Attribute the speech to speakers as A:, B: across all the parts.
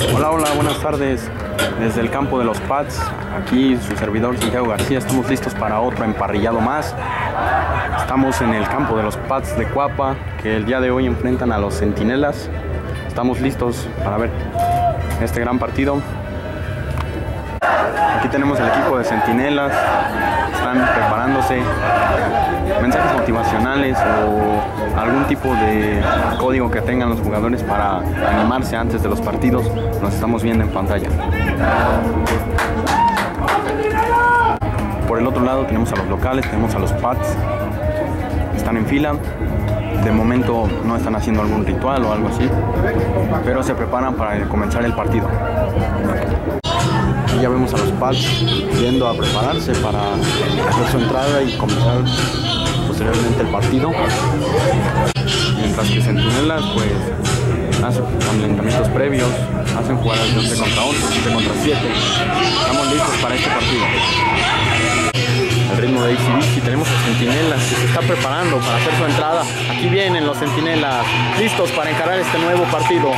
A: Hola, hola, buenas tardes. Desde el campo de los Pats, aquí su servidor Santiago García, estamos listos para otro emparrillado más. Estamos en el campo de los Pats de Cuapa, que el día de hoy enfrentan a los Centinelas. Estamos listos para ver este gran partido. Aquí tenemos el equipo de Centinelas, están preparándose. Mensajes motivacionales o algún tipo de código que tengan los jugadores para animarse antes de los partidos, los estamos viendo en pantalla. Por el otro lado tenemos a los locales, tenemos a los Pats, están en fila. De momento no están haciendo algún ritual o algo así, pero se preparan para comenzar el partido. Aquí ya vemos a los Pats yendo a prepararse para hacer su entrada y comenzar posteriormente el partido, mientras que Centinelas pues hacen calentamientos previos, hacen jugar al 11 contra 11, 7 contra 7. Estamos listos para este partido. El ritmo de ACDC, tenemos a Centinelas que se está preparando para hacer su entrada. Aquí vienen los Centinelas listos para encarar este nuevo partido.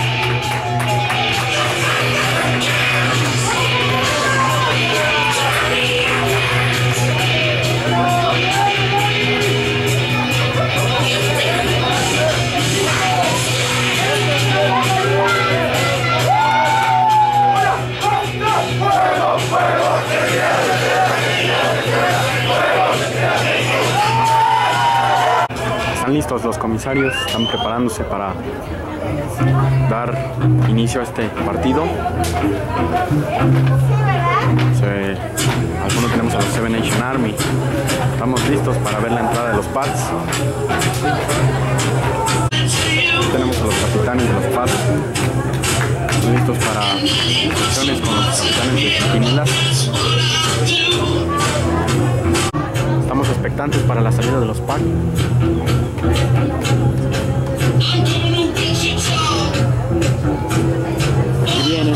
A: Están listos los comisarios, están preparándose para dar inicio a este partido. Al fondo tenemos a los Seven Nation Army. Estamos listos para ver la entrada de los Pats. Tenemos a los capitanes de los Pats, listos para instrucciones con los capitanes de Centinelas. Estamos expectantes para la salida de los Pats. Aquí vienen.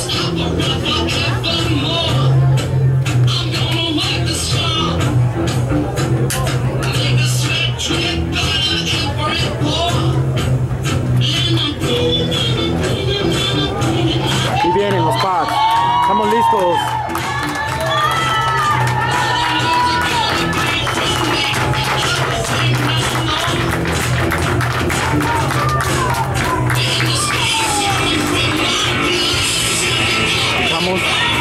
A: Aquí vienen los Pats. Estamos listos. Vamos.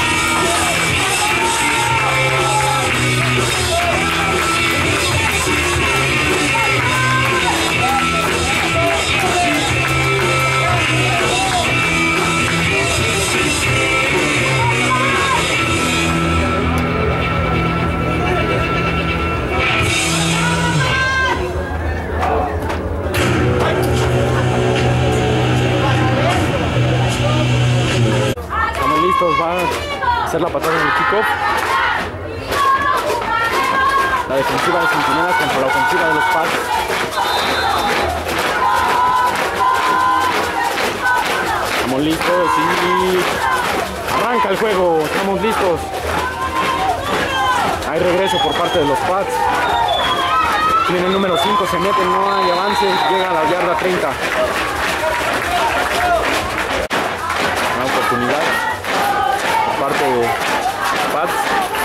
A: Va a hacer la patada en el kickoff. La defensiva de Centinelas contra la ofensiva de los Pats. Estamos listos y arranca el juego. Estamos listos. Hay regreso por parte de los Pats. Viene el número 5, se mete, no hay avance, llega a la yarda 30. Una oportunidad parte de Pats.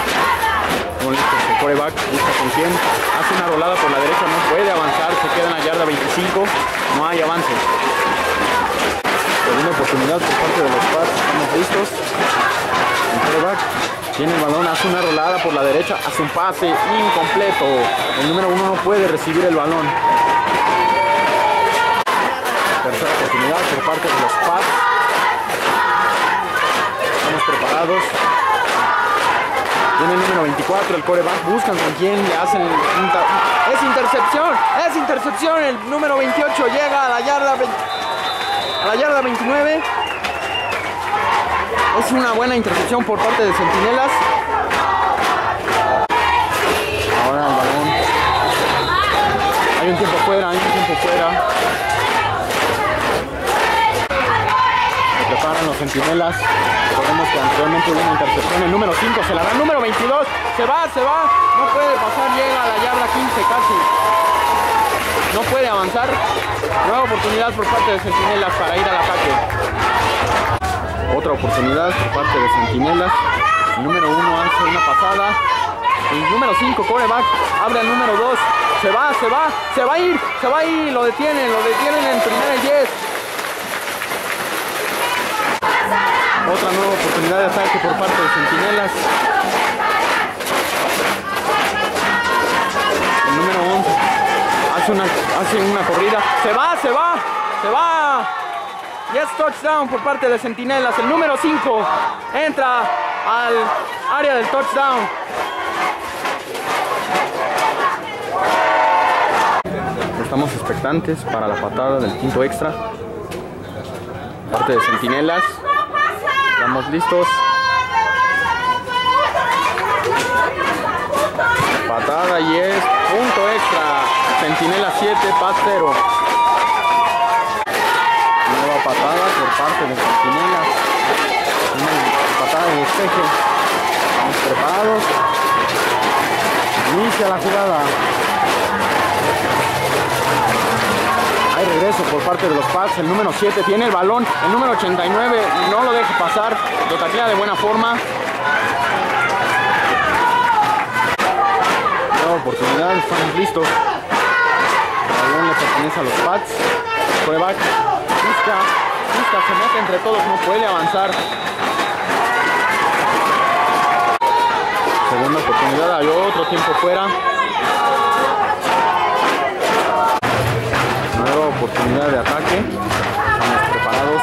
A: El quarterback busca con quién, hace una rolada por la derecha, no puede avanzar, se queda en la yarda 25, no hay avance. Segunda oportunidad por parte de los Pats, estamos listos. El quarterback tiene el balón, hace una rolada por la derecha, hace un pase incompleto. El número 1 no puede recibir el balón. Tercera oportunidad por parte de los Pats. Estamos preparados. Viene el número 24, el quarterback, buscan con quién, le hacen ¡es intercepción! ¡Es intercepción! El número 28 llega a la yarda 29. Es una buena intercepción por parte de Centinelas. Ahora el balón. Hay un tiempo fuera, Se preparan los Centinelas. Recordemos que anteriormente hubo una intercepción. El número 5 se la da. El número 22 se va. No puede pasar, llega a la yarda 15 casi. No puede avanzar. Nueva oportunidad por parte de Centinelas para ir al ataque. Otra oportunidad por parte de Centinelas. El número 1 hace una pasada. El número 5, quarterback, abre al número 2. Se va a ir. Lo detienen en primera y 10. Otra nueva oportunidad de ataque por parte de Centinelas. El número 11 hace una corrida. Se va. Yes, touchdown por parte de Centinelas. El número 5 entra al área del touchdown. Estamos expectantes para la patada del punto extra. Parte de Centinelas. Estamos listos. Patada y es punto extra. Centinelas 7, Paz 0. Nueva patada por parte de Centinelas. Una patada de despeje. Estamos preparados. Inicia la jugada. Hay regreso por parte de los Pats. El número 7 tiene el balón. El número 89 no lo deja pasar. Lo taclea de buena forma. Nueva oportunidad. Estamos listos. El balón le pertenece a los Pats. Quarterback busca, se mete entre todos. No puede avanzar. Segunda oportunidad. Hay otro tiempo fuera. Oportunidad de ataque. Estamos preparados.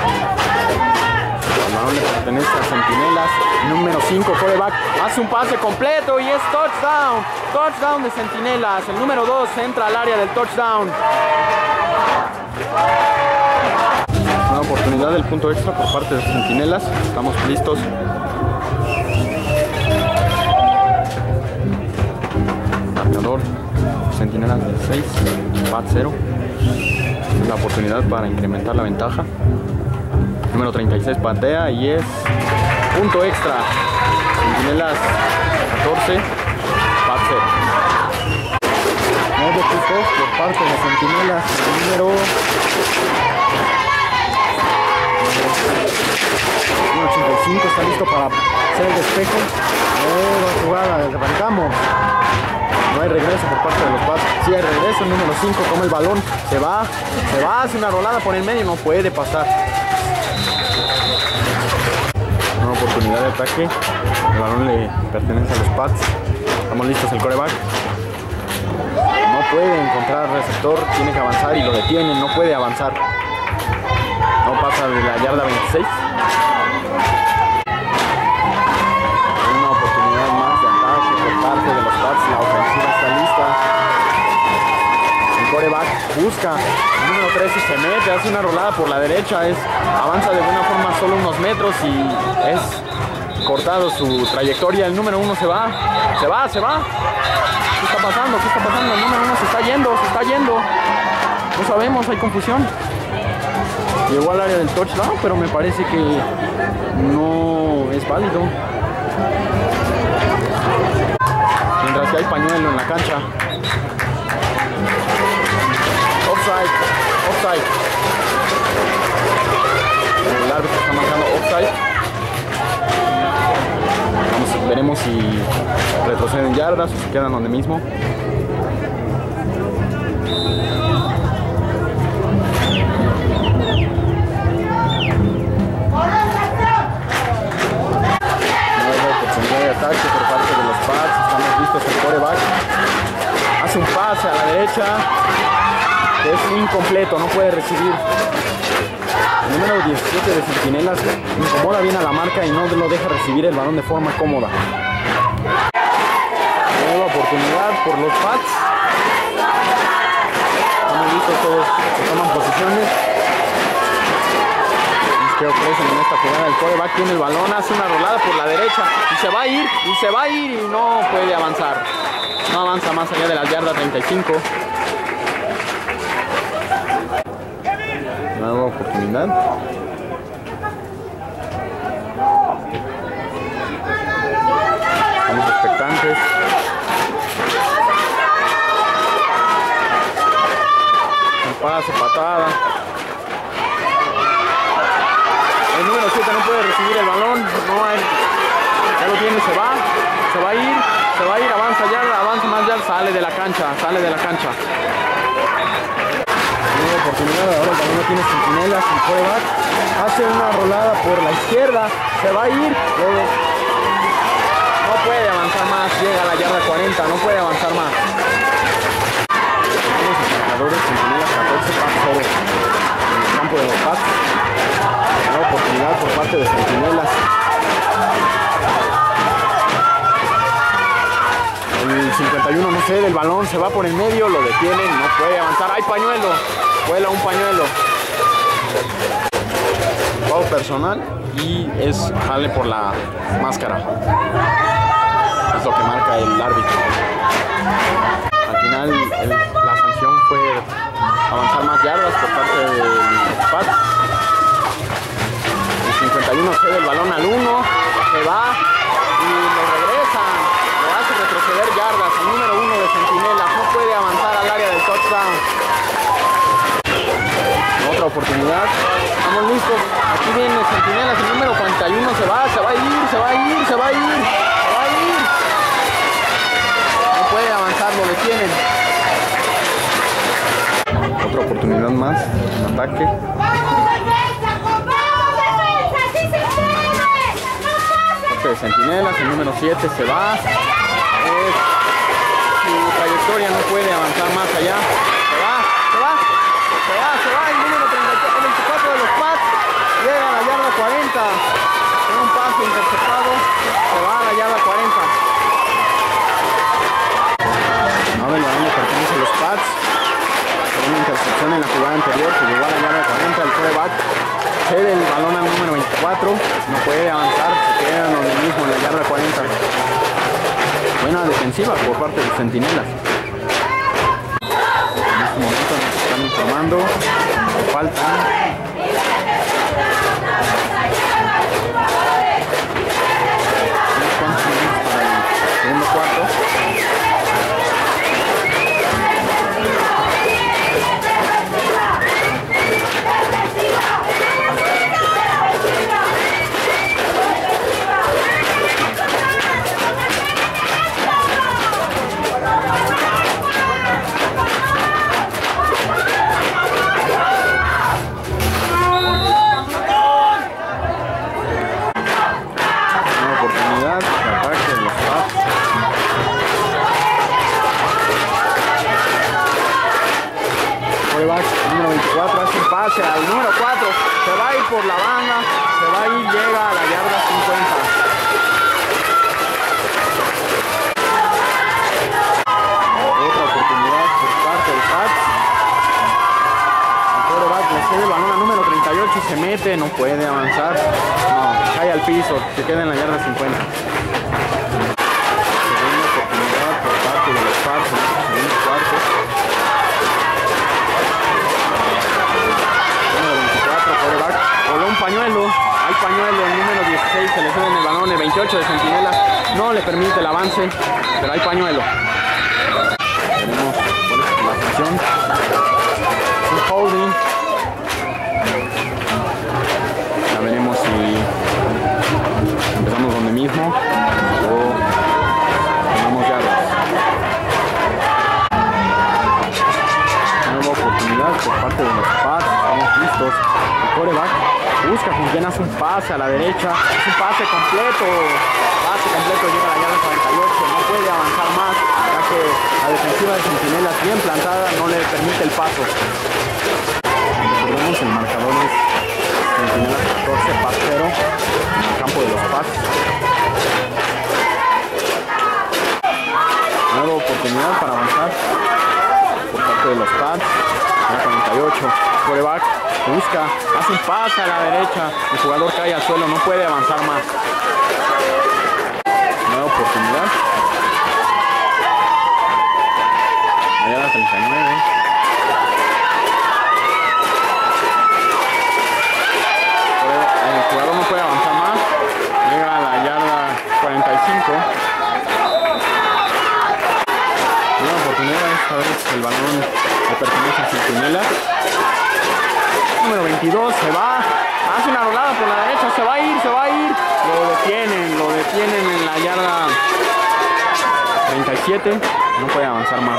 A: El balón le pertenece a Centinelas. Número 5, quarterback, hace un pase completo y es touchdown. Touchdown de Centinelas. El número 2 entra al área del touchdown. Una oportunidad del punto extra por parte de Centinelas. Estamos listos. Marcador. Centinelas 16, Pat 0. La oportunidad para incrementar la ventaja. Número 36 patea y es punto extra. Centinelas 14, Pat 0. Nuevo kickoff por parte de Centinelas. El número 85 está listo para hacer el despeje. Nueva jugada, arrancamos. No hay regreso por parte de los Pats. Sí hay regreso. El número 5 toma el balón. Se va, hace una rolada por el medio. No puede pasar. Una oportunidad de ataque. El balón le pertenece a los Pats. Estamos listos. El quarterback no puede encontrar receptor. Tiene que avanzar y lo detienen. No puede avanzar. No pasa de la yarda 26. Una oportunidad más de ataque por parte de los Pats. La ofensiva está lista. El quarterback busca. El número 13 se mete, hace una rolada por la derecha. Avanza de buena forma solo unos metros y es cortado su trayectoria. El número 1 se va. ¿Qué está pasando? El número 1 se está yendo. No sabemos, hay confusión. Llegó al área del touchdown, pero me parece que no es válido. Mientras que hay pañuelo en la cancha. Offside. El árbitro está marcando offside. Veremos si retroceden yardas o se quedan donde mismo. Ataque por parte de los Pats. Estamos listos. El quarterback hace un pase a la derecha que es incompleto, no puede recibir. El número 17 de Centinelas incomoda bien a la marca y no lo deja recibir el balón de forma cómoda. Nueva oportunidad por los Pats. Estamos listos, todos se toman posiciones. Que ofrecen en esta jugada. El quarterback tiene el balón, hace una rolada por la derecha y se va a ir y no puede avanzar. No avanza más allá de la yarda 35. Nueva oportunidad. Estamos expectantes. Un pase, patada. El número 7 no puede ya lo tiene, se va a ir, avanza más ya, sale de la cancha. Nueva oportunidad, ahora el balón no tiene centinelas, el quarterback hace una rolada por la izquierda, se va a ir, no puede avanzar más, llega a la yarda 40, no puede avanzar más. Los marcadores, centinelas 14, Pats 0 en el campo de los Pats. Nueva oportunidad por parte de centinelas. El 51 no cede el balón, se va por el medio, lo detienen, no puede avanzar. ¡Hay pañuelo! Vuela un pañuelo. Foul personal y es jale por la máscara. Es lo que marca el árbitro. Al final la sanción fue avanzar más yardas por parte del Pats. El 51 cede el balón al 1, se va y lo regresan. Le hace retroceder yardas al número 1 de centinelas. No puede avanzar al área del touchdown. Otra oportunidad. Estamos listos. Aquí viene centinelas. El número 41 se va a ir. No puede avanzar, lo detienen. Otra oportunidad más. Un ataque. De centinelas, el número 7 se va. Su trayectoria no puede avanzar más allá. Se va. El número 24 de los Pats llega a la yarda 40. Con un pase interceptado, se va a la yarda 40. Ahora el balón le pertenece a los Pats. Con una intercepción en la jugada anterior que llegó a la yarda 40. El quarterback cede el balón al número 24. No puede avanzar, se queda donde mismo en la yarda 40. Buena defensiva por parte de centinelas. En este momento nos están informando que faltan 4 minutos para el segundo cuarto. Número 24 hace un pase al número 4, se va a ir por la banda, llega a la yarda 50. Otra oportunidad por parte del Pats. El quarterback le cede el balón al número 38 y se mete, no puede avanzar, cae al piso, se queda en la yarda 50. Segunda oportunidad por parte de los Pats en el segundo cuarto. Voló un pañuelo, hay pañuelo, el número 16 se le sube en el balón, el 28 de centinelas no le permite el avance, pero hay pañuelo. Tenemos la sanción, un holding. Ya veremos si empezamos donde mismo o tomamos yardas. Nueva oportunidad por parte de los Pats, estamos listos. El quarterback busca con quien hace un pase a la derecha, es un pase completo, llega a la yarda 48, no puede avanzar más, ya que la defensiva de centinelas bien plantada no le permite el paso. Recordemos, el marcador es centinelas 14, Pats 0 en el campo de los Pats. Nueva oportunidad para avanzar por parte de los Pats, la 48, quarterback busca, hace un pase a la derecha, el jugador cae al suelo, no puede avanzar más. Nueva oportunidad. Allá la 39. El jugador no puede avanzar más, llega a la yarda 45. Nueva oportunidad, esta vez el balón le pertenece a centinelas. Número 22 se va, Hace una rolada por la derecha, se va a ir, se va a ir. Lo detienen en la yarda 37. No puede avanzar más.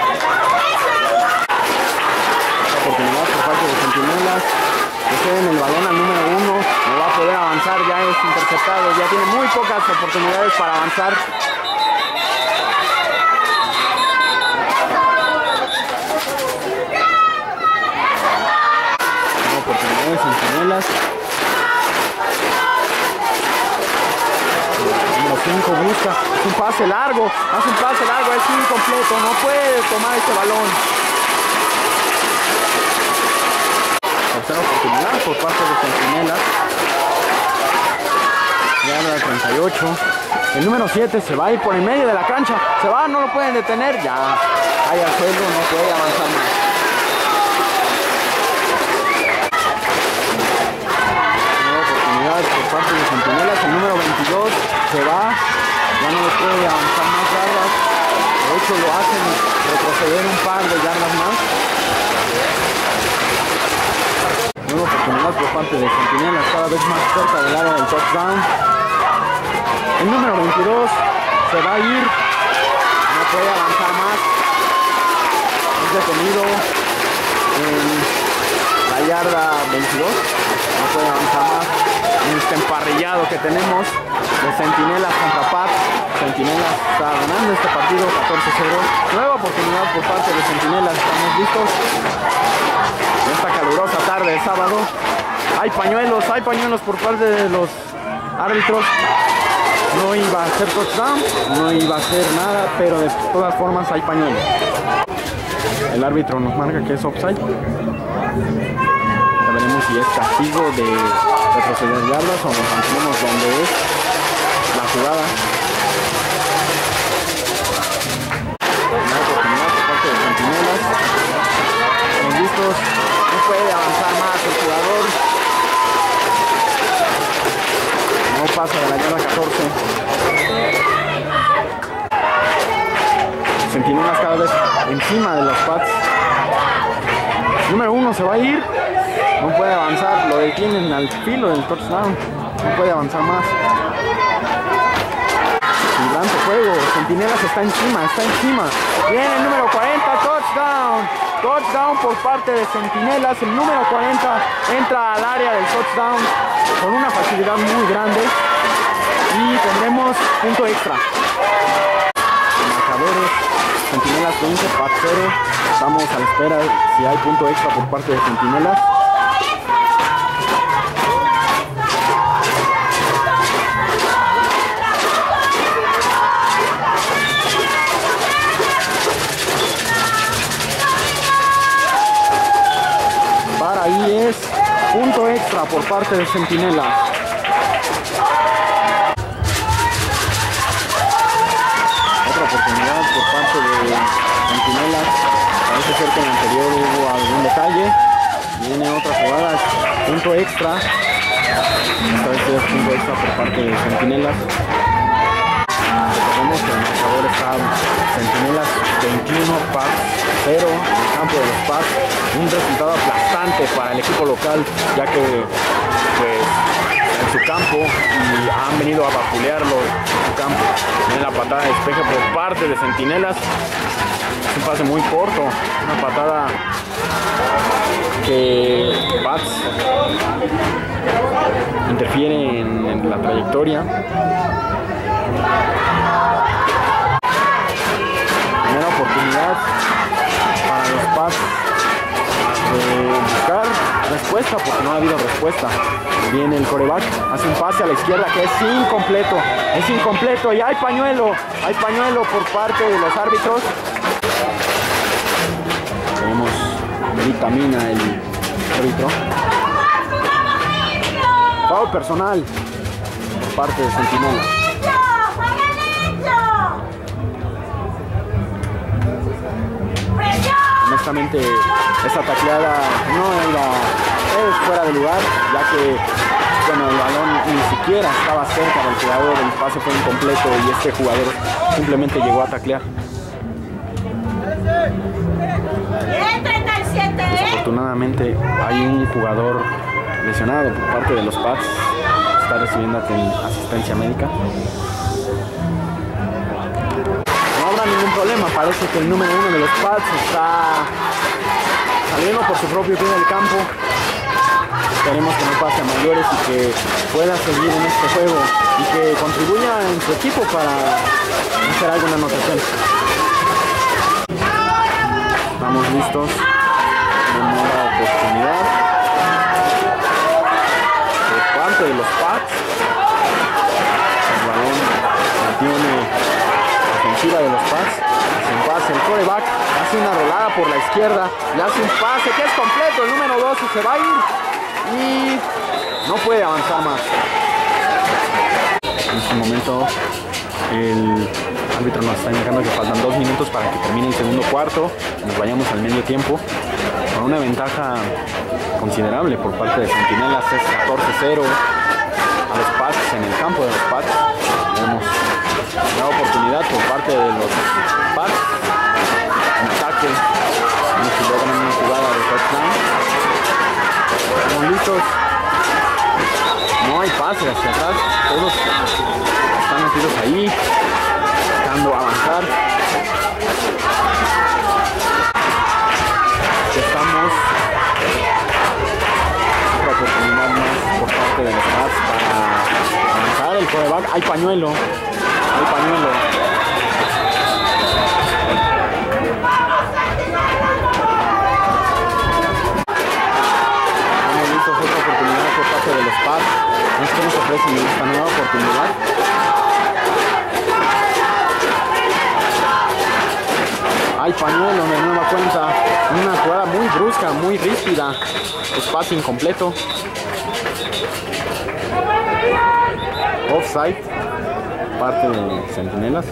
A: Oportunidad por parte de Centinelas. Que ceden el balón al número 1. No va a poder avanzar, ya es interceptado. Ya tiene muy pocas oportunidades para avanzar. Oportunidades Centinelas. Número 5 busca. Es un pase largo. Hace un pase largo. Es incompleto. No puede tomar este balón. Tercera oportunidad por parte de Centinelas. Yarda 38. El número 7 se va a ir por el medio de la cancha. Se va, no lo pueden detener. Ya cae al suelo, no puede avanzar más. Nueva oportunidad por parte de Centinelas. El número 22 se va. Ya no le puede avanzar más yardas. De hecho lo hacen retroceder un par de yardas más. Nueva oportunidad por parte de Centinelas, cada vez más cerca del área del touchdown. El número 22 se va a ir, no puede avanzar más. Es detenido en la yarda 22, no puede avanzar más. En este emparrillado que tenemos de Centinelas contra Pats. Centinelas está ganando este partido 14-0. Nueva oportunidad por parte de Centinelas, estamos listos. En esta calurosa tarde de sábado hay pañuelos por parte de los árbitros. No iba a ser touchdown, no iba a ser nada, pero de todas formas hay pañuelos. El árbitro nos marca que es offside. Ya veremos si es castigo de retroceder yardas o nos mantenemos donde es la jugada. Una oportunidad por parte de Centinelas. Estamos listos. No puede avanzar más el jugador. No pasa de la yarda 14. Centinelas cada vez encima de los Pats. Número 1 se va a ir. No puede avanzar. Lo detienen al filo del touchdown. No puede avanzar más. Vibrante juego. Centinelas está encima. Viene el número 40. Touchdown. Touchdown por parte de Centinelas. El número 40 entra al área del touchdown con una facilidad muy grande. Y tendremos punto extra. Marcadores. Centinelas 20, Pats 0. Estamos a la espera si hay punto extra por parte de Centinelas. Para ahí es punto extra por parte de Centinelas. Oportunidad por parte de Centinelas. Parece ser que en el anterior hubo algún detalle. Viene otra jugada, punto extra. Esta vez es punto extra por parte de Centinelas. Recordemos que el marcador está Centinelas 21, Pats 0 en el campo de los Pats. Un resultado aplastante para el equipo local, ya que pues en su campo y han venido a vapulearlo en su campo. Viene la patada de despeje por parte de Centinelas. Es un pase muy corto, una patada que Pats interfiere en la trayectoria. Primera oportunidad para los Pats de buscar respuesta, porque no ha habido respuesta. Viene el quarterback, hace un pase a la izquierda que es incompleto y hay pañuelo por parte de los árbitros. Tenemos dictamina el árbitro. Foul personal por parte de Centinelas. Honestamente, esa tacleada no iba, es fuera de lugar, ya que bueno, el balón ni siquiera estaba cerca del jugador, el pase fue incompleto y este jugador simplemente llegó a taclear. Desafortunadamente hay un jugador lesionado por parte de los Pats. Está recibiendo asistencia médica. No habrá ningún problema. Parece que el número 1 de los Pats está saliendo por su propio pie del campo. Esperemos que no pase a mayores y que pueda seguir en este juego y que contribuya en su equipo para hacer alguna anotación. Estamos listos. Una nueva oportunidad por parte de los Pats. El balón mantiene la ofensiva de los Pats. Hace un pase, el quarterback hace una rolada por la izquierda y hace un pase que es completo. El número 2 se va a ir y no puede avanzar más. En este momento el árbitro nos está indicando que faltan 2 minutos para que termine el segundo cuarto. Nos vayamos al medio tiempo con una ventaja considerable por parte de Centinelas. Es 14-0 a los Pats en el campo de los Pats. Tenemos la oportunidad por parte de los Pats en ataque. Si logran una jugada de touchdown. Estamos listos. No hay pase hacia atrás. Todos están metidos ahí, buscando avanzar. Estamos. Otra oportunidad más por parte de los Pats para avanzar el quarterback. Hay pañuelo. Hay pañuelo. De los Pats. No es que nos ofrecen esta nueva oportunidad. Hay pañuelo de nueva cuenta. Una jugada muy brusca, muy rígida. Los Pats incompleto. Offside. Parte de Centinelas.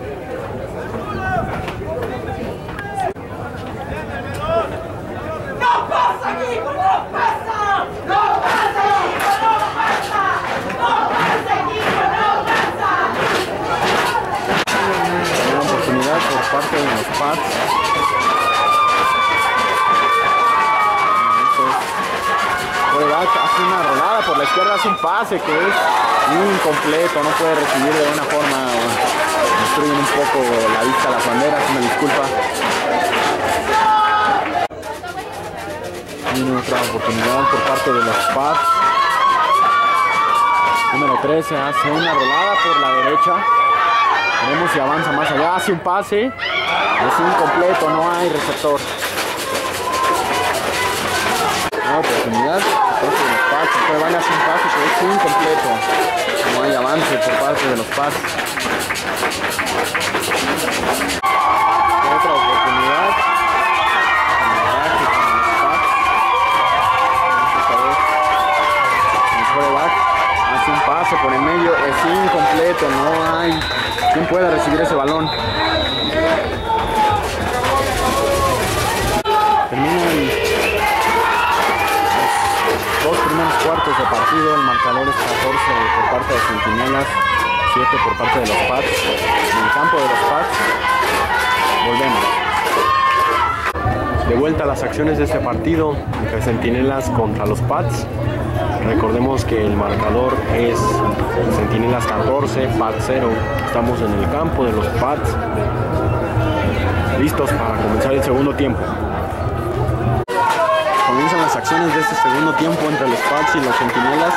A: Por parte de los Pats. Hace una rolada por la izquierda, hace un pase que es incompleto, no puede recibir de una forma. Destruyen un poco la vista a las banderas, una disculpa. Tiene otra oportunidad por parte de los Pats. Número 13 hace una rolada por la derecha. Veremos si avanza más allá, hace un pase, es incompleto, no hay receptor. Nueva oportunidad por parte de los Pats, el quarterback hace un pase que es incompleto, no hay avance por parte de los Pats. Otra oportunidad. El quarterback hace un pase por el medio, es incompleto, no hay quien pueda recibir ese balón. Terminan los 2 primeros cuartos de partido. El marcador es 14 por parte de Centinelas, 7 por parte de los Pats. En el campo de los Pats. Volvemos. De vuelta a las acciones de este partido entre Centinelas contra los Pats. Recordemos que el marcador es Centinelas 14, Pats 0. Estamos en el campo de los Pats, listos para comenzar el segundo tiempo. Comienzan las acciones de este segundo tiempo entre los Pats y los Centinelas.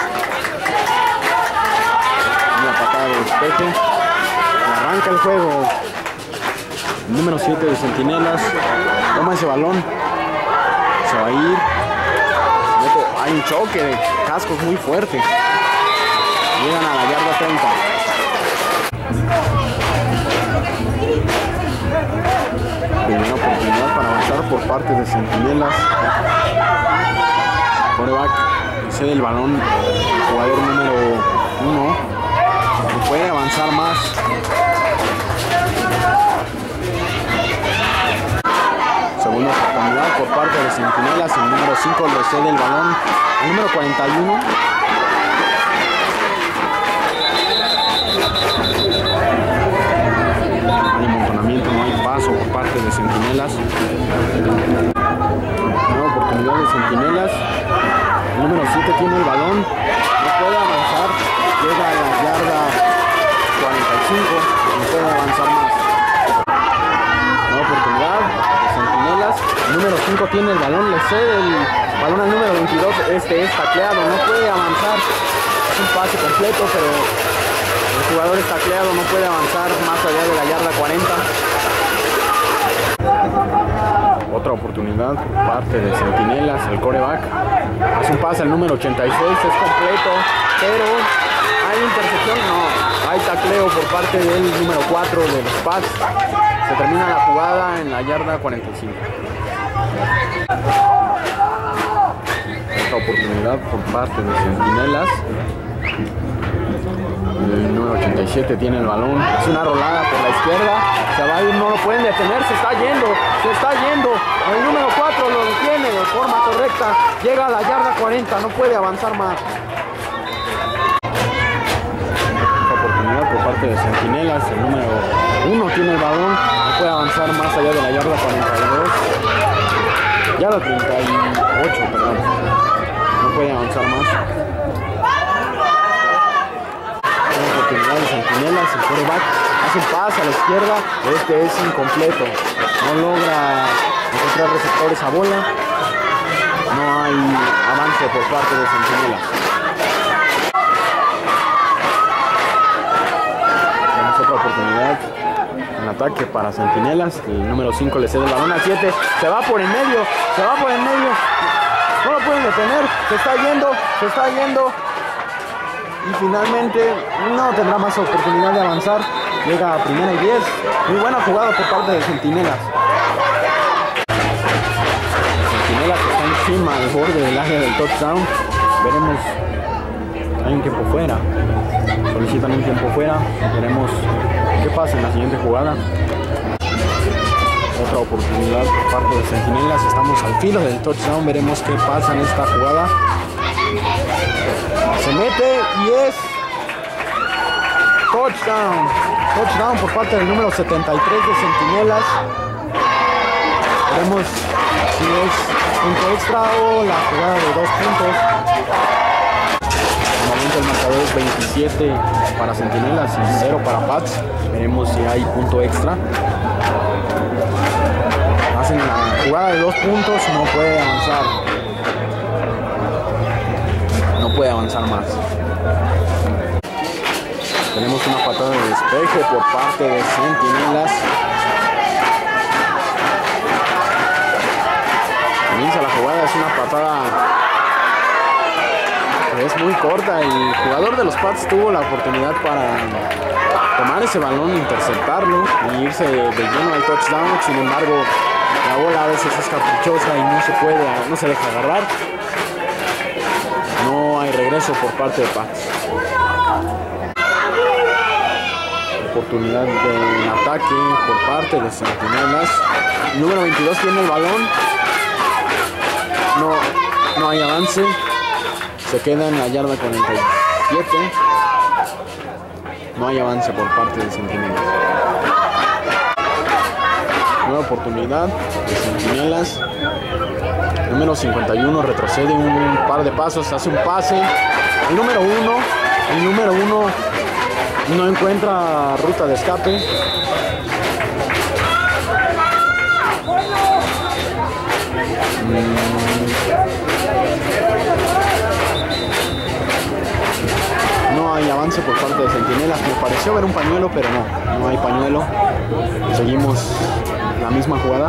A: Una patada de despeje. Arranca el juego. El número 7 de Centinelas toma ese balón. Se va a ir. Hay un choque de cascos muy fuerte. Llegan a la yarda 30. Primera oportunidad para avanzar por parte de Centinelas. Quarterback cede el balón. Jugador número 1. No puede avanzar más. Segunda oportunidad por parte de Centinelas. El número 5 le cede el balón al número 41. Hay amontonamiento, no hay paso por parte de Centinelas. Nueva oportunidad de Centinelas. El número 7 tiene no puede avanzar más. Nueva oportunidad de Centinelas. El número 5 tiene el balón, le cede el balón al número 22. Este es tacleado, no puede avanzar. Es un pase completo, pero el jugador es tacleado, no puede avanzar más allá de la yarda 40. Otra oportunidad por parte de Centinelas, el quarterback hace un pase al número 86, es completo, pero ¿hay intercepción? No, hay tacleo por parte del número 4 de los Pats. Se termina la jugada en la yarda 45. Otra oportunidad por parte de Centinelas. El número 87 tiene el balón, es una rolada por la izquierda, se va a ir, no lo pueden detener, se está yendo. El número 4 lo detiene de forma correcta, llega a la yarda 40, no puede avanzar más. Oportunidad por parte de Centinelas, el número 1 tiene el balón, no puede avanzar más allá de la yarda 42, yarda 38, perdón, no puede avanzar más. Oportunidad de Centinelas, el quarterback hace un pase a la izquierda, este es incompleto, no logra encontrar receptores a bola, no hay avance por parte de Centinelas. Tenemos otra oportunidad en ataque para Centinelas, el número 5 le cede el balón al 7, se va por en medio, no lo pueden detener, se está yendo. Y finalmente no tendrá más oportunidad de avanzar. Llega a 1ª y 10. Muy buena jugada por parte de Centinelas. Centinelas está encima del borde del área del touchdown. Veremos. Hay un tiempo fuera. Solicitan un tiempo fuera. Veremos qué pasa en la siguiente jugada. Otra oportunidad por parte de Centinelas. Estamos al filo del touchdown. Veremos qué pasa en esta jugada. Se mete y es touchdown por parte del número 73 de Centinelas. Veremos si es punto extra o la jugada de 2 puntos. De momento el marcador es 27 para Centinelas y 0 para Pats. Veremos si hay punto extra. Hacen la jugada de 2 puntos, no puede avanzar. No puede avanzar más. Tenemos una patada de despeje por parte de Centinelas. Comienza la jugada, es una patada que es muy corta. El jugador de los Pats tuvo la oportunidad para tomar ese balón, interceptarlo y irse de lleno al touchdown. Sin embargo, la bola a veces es caprichosa y no se deja agarrar. No hay regreso por parte de Pats. Oportunidad de ataque por parte de Centinelas. El número 22 tiene el balón. No hay avance. Se queda en la yarda 47. No hay avance por parte de Centinelas. Nueva oportunidad de Centinelas. Número 51 retrocede un par de pasos, hace un pase. El número 1 no encuentra ruta de escape. No hay avance por parte de Centinelas. Me pareció ver un pañuelo, pero no hay pañuelo. Seguimos la misma jugada.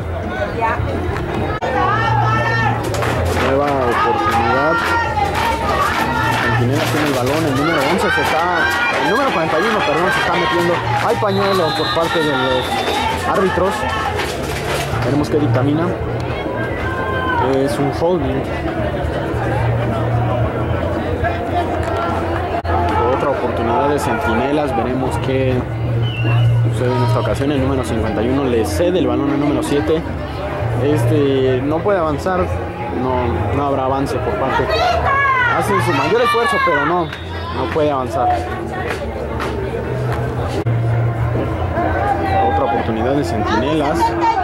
A: Nueva oportunidad. Centinelas tiene el balón, el número 11 el número 41, perdón, se está metiendo. Hay pañuelo por parte de los árbitros. Veremos qué dictamina. Es un holding. Otra oportunidad de Centinelas. Veremos qué sucede en esta ocasión. El número 51 le cede el balón al número 7. No puede avanzar. No habrá avance por parte. Hace su mayor esfuerzo, pero no puede avanzar. Otra oportunidad de Centinelas.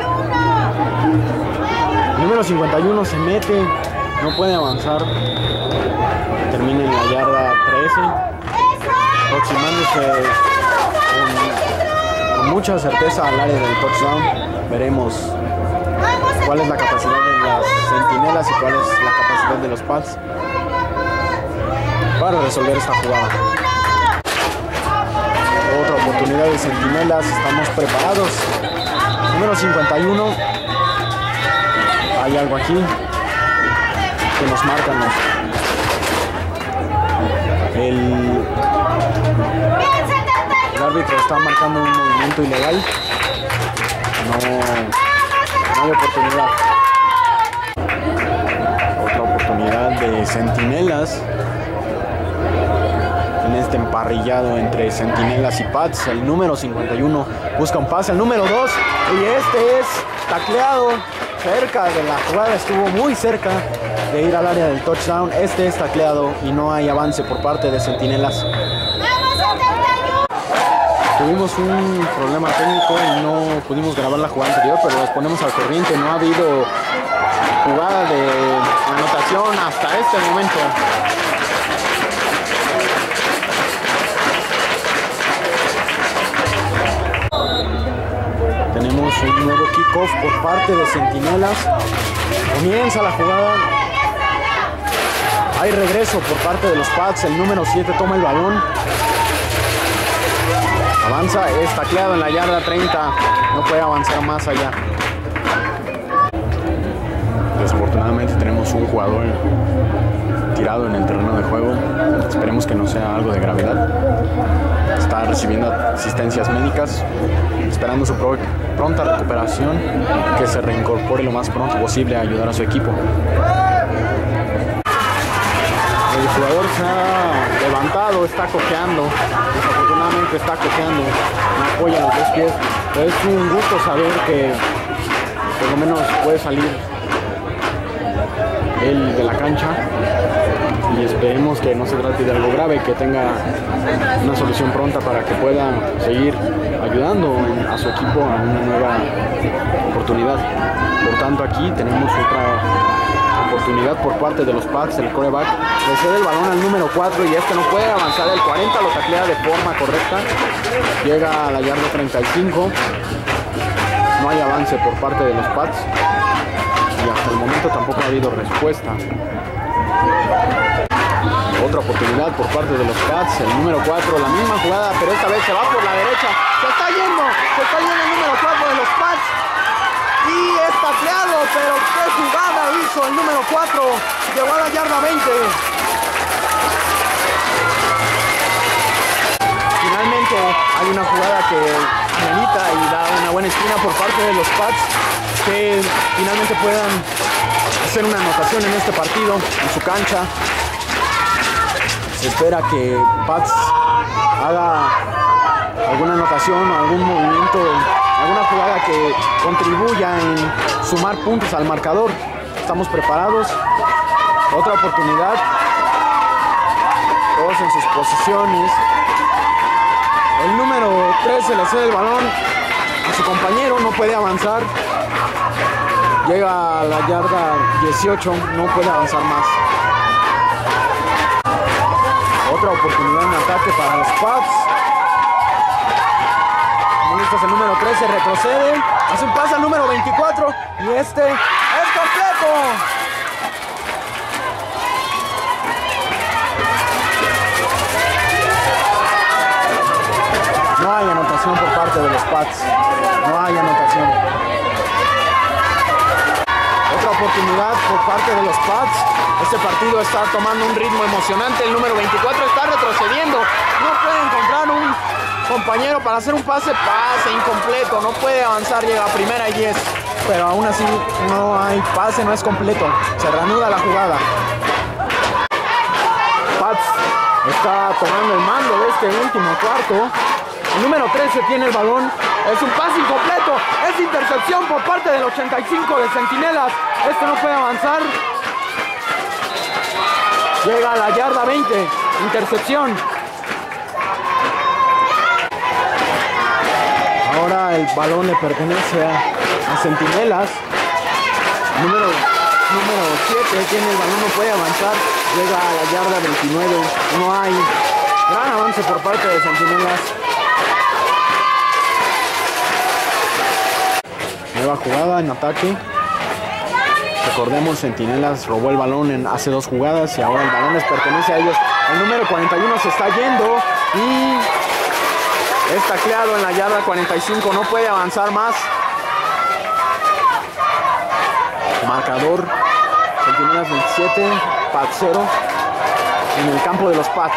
A: El número 51 se mete, no puede avanzar. Termina en la yarda 13. Aproximándose con mucha certeza al área del touchdown. Veremos cuál es la capacidad de las Centinelas y cuál es la capacidad de los Pats para resolver esta jugada. Otra oportunidad de Centinelas, estamos preparados. Número 51. Hay algo aquí que nos marcan el árbitro está marcando un movimiento ilegal. No hay oportunidad. Otra oportunidad de Centinelas en este emparrillado entre Centinelas y Pats. El número 51 busca un pase, el número 2, y este es tacleado cerca de la jugada, estuvo muy cerca de ir al área del touchdown. Este es tacleado y no hay avance por parte de Centinelas. Tuvimos un problema técnico y no pudimos grabar la jugada anterior, pero los ponemos al corriente. No ha habido jugada de anotación hasta este momento. Tenemos un nuevo kickoff por parte de Centinelas. Comienza la jugada. Hay regreso por parte de los Pats. El número 7 toma el balón. Avanza, es tacleado en la yarda 30. No puede avanzar más allá. Desafortunadamente tenemos un jugador tirado en el terreno de juego. Esperemos que no sea algo de gravedad. Está recibiendo asistencias médicas, esperando su pronta recuperación, que se reincorpore lo más pronto posible a ayudar a su equipo. El jugador se ha levantado, está cojeando. Desafortunadamente está cojeando, no apoya los dos pies. Pero es un gusto saber que por lo menos puede salir él de la cancha, y esperemos que no se trate de algo grave, que tenga una solución pronta para que pueda seguir ayudando a su equipo a una nueva oportunidad. Por tanto, aquí tenemos otra oportunidad por parte de los Pats. El quarterback le cede el balón al número 4 y este no puede avanzar. El 40 lo taclea de forma correcta, llega a la yarda 35. No hay avance por parte de los Pats y hasta el momento tampoco ha habido respuesta. Otra oportunidad por parte de los Pats, el número 4, la misma jugada, pero esta vez se va por la derecha. Se está yendo el número 4 de los Pats y es tacleado, pero qué jugada hizo el número 4, llegó a la yarda 20. Finalmente hay una jugada que amerita y da una buena esquina por parte de los Pats, que finalmente puedan hacer una anotación en este partido, en su cancha. Se espera que Pats haga alguna anotación o algún movimiento, alguna jugada que contribuya en sumar puntos al marcador. Estamos preparados. Otra oportunidad. Todos en sus posiciones. El número 13 le cede el balón a su compañero, no puede avanzar. Llega a la yarda 18, no puede avanzar más. Otra oportunidad en ataque para los Pats. Listos, el número 13 retrocede, hace un pase al número 24 y este es completo. No hay anotación por parte de los Pats. No hay anotación. Otra oportunidad por parte de los Pats. Este partido está tomando un ritmo emocionante. El número 24 está retrocediendo. No puede encontrar un compañero para hacer un pase incompleto. No puede avanzar, llega a primera y 10. Pero aún así no hay pase, no es completo. Se reanuda la jugada. Pats está tomando el mando de este último cuarto. El número 13 tiene el balón. Es un pase incompleto. Es intercepción por parte del 85 de Centinelas. Este no puede avanzar. Llega a la yarda 20. Intercepción. Ahora el balón le pertenece a Centinelas. Número 7 tiene el balón, no puede avanzar. Llega a la yarda 29. No hay gran avance por parte de Centinelas. Nueva jugada en ataque. Recordemos, Centinelas robó el balón hace 2 jugadas y ahora el balón les pertenece a ellos. El número 41 se está yendo y es tacleado en la yarda 45. No puede avanzar más. Marcador: Centinelas 27, Pats 0 en el campo de los Pats.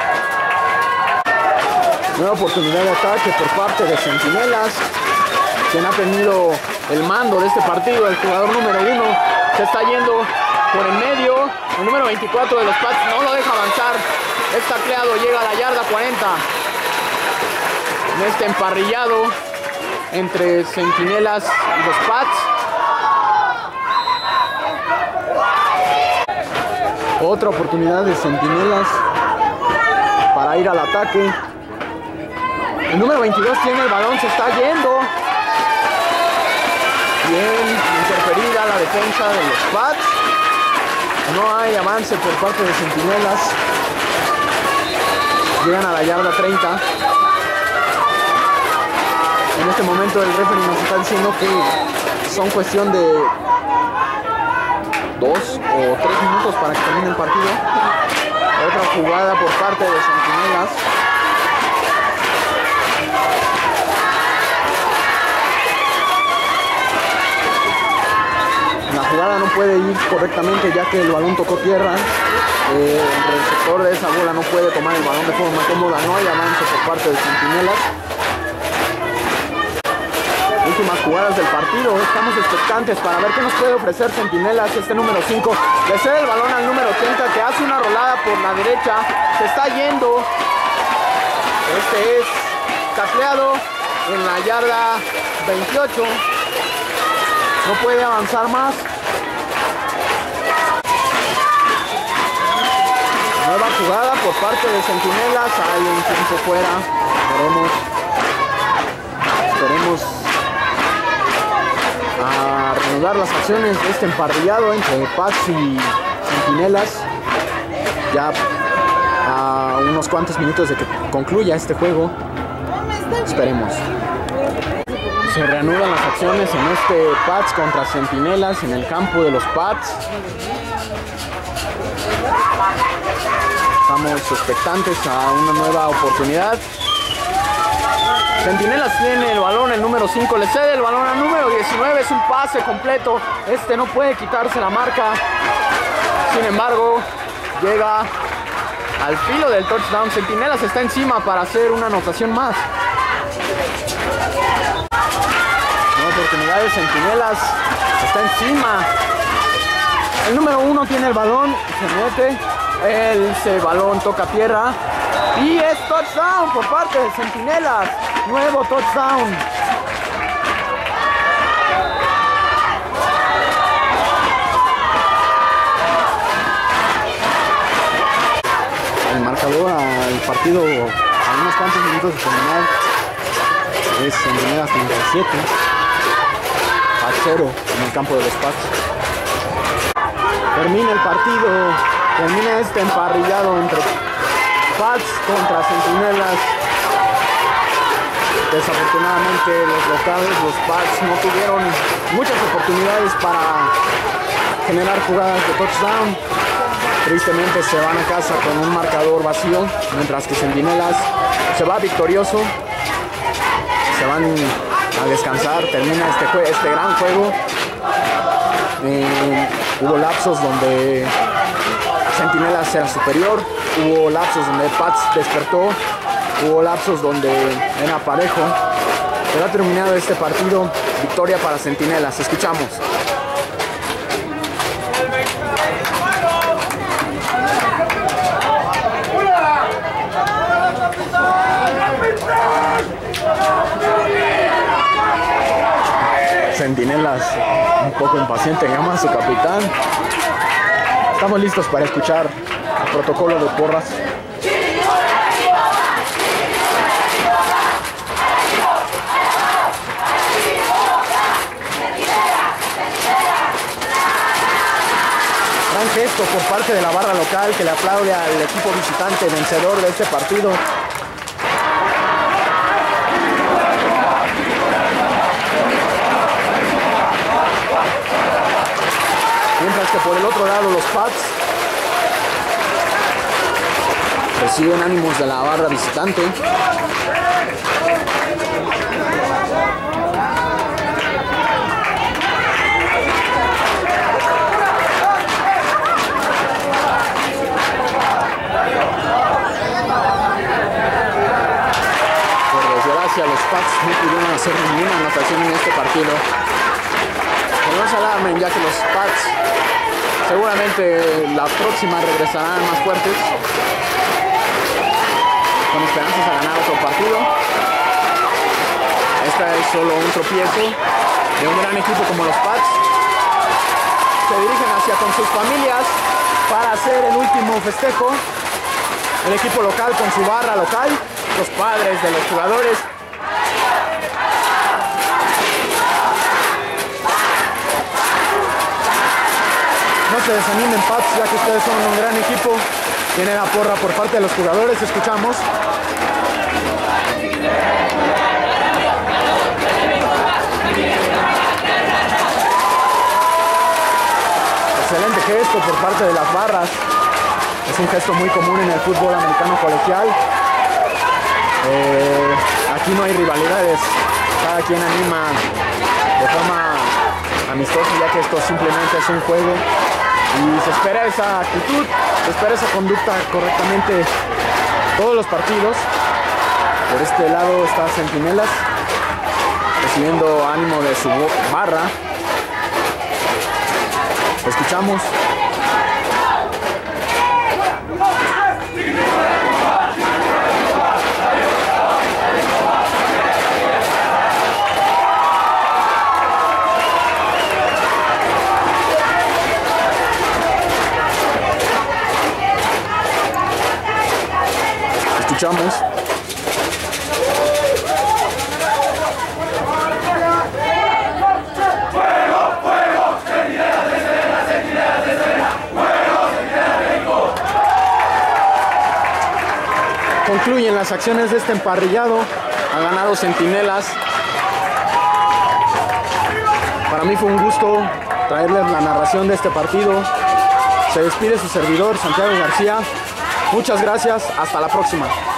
A: Nueva oportunidad de ataque por parte de Centinelas, quien ha tenido el mando de este partido. El jugador número 1 se está yendo por en medio. El número 24 de los Pats no lo deja avanzar. Es tacleado, llega a la yarda 40. En este emparrillado entre Centinelas y los Pats. Otra oportunidad de Centinelas para ir al ataque. El número 22 tiene el balón, se está yendo. Bien interferida la defensa de los Pats. No hay avance por parte de Centinelas. Llegan a la yarda 30. En este momento el referee nos está diciendo que son cuestión de 2 o 3 minutos para que termine el partido. Otra jugada por parte de Centinelas. La jugada no puede ir correctamente ya que el balón tocó tierra. El receptor de esa bola no puede tomar el balón de forma cómoda. No hay avance por parte de Centinelas. Últimas jugadas del partido. Estamos expectantes para ver qué nos puede ofrecer Centinelas. Este número 5 le cede el balón al número 30, que hace una rolada por la derecha. Se está yendo. Este es tacleado en la yarda 28. No puede avanzar más. Nueva jugada por parte de Centinelas. Hay un tiempo fuera. Esperemos a reanudar las acciones de este emparrillado entre Pats y Centinelas. Ya a unos cuantos minutos de que concluya este juego. Esperemos. Se reanudan las acciones en este Pats contra Centinelas en el campo de los Pats. Estamos expectantes a una nueva oportunidad. Centinelas tiene el balón, el número 5 le cede el balón al número 19, es un pase completo. Este no puede quitarse la marca. Sin embargo, llega al filo del touchdown. Centinelas está encima para hacer una anotación más. Nueva oportunidad de Centinelas, está encima. El número 1 tiene el balón, se mete. Ese balón toca tierra y es touchdown por parte de Centinelas. Nuevo touchdown. El marcador al partido a unos cuantos minutos de terminar es Centinelas 37 a 0 en el campo de los Pats. Termina el partido. Termina este emparrillado entre Pats contra Centinelas. Desafortunadamente los locales, los Pats, no tuvieron muchas oportunidades para generar jugadas de touchdown. Tristemente se van a casa con un marcador vacío, mientras que Centinelas se va victorioso. Se van a descansar, termina este gran juego. Hubo lapsos donde Centinelas era superior, hubo lapsos donde Pats despertó, hubo lapsos donde era parejo, pero ha terminado este partido, victoria para Centinelas. Escuchamos. Centinelas un poco impaciente, llama a su capitán. Estamos listos para escuchar el protocolo de porras. Gran gesto por parte de la barra local que le aplaude al equipo visitante vencedor de este partido.
B: que por el otro lado los Pats reciben ánimos de la barra visitante. Los Pats no pudieron hacer ninguna anotación en este partido. Que no se alarmen, ya que los Pats seguramente la próxima regresarán más fuertes, con esperanzas a ganar otro partido. Esta es solo un tropiezo de un gran equipo como los Pats. Se dirigen hacia con sus familias para hacer el último festejo. El equipo local con su barra local, los padres de los jugadores. No se desanimen, Pats, ya que ustedes son un gran equipo. Tiene la porra por parte de los jugadores, escuchamos. Excelente gesto por parte de las barras. Es un gesto muy común en el fútbol americano colegial. Aquí no hay rivalidades, cada quien anima de forma amistosa, ya que esto simplemente es un juego y se espera esa actitud, se espera esa conducta correctamente todos los partidos. Por este lado está Centinelas recibiendo ánimo de su barra. Escuchamos. Escuchamos. Concluyen las acciones de este emparrillado. Ha ganado Centinelas. Para mí fue un gusto traerles la narración de este partido. Se despide su servidor, Santiago García. Muchas gracias. Hasta la próxima.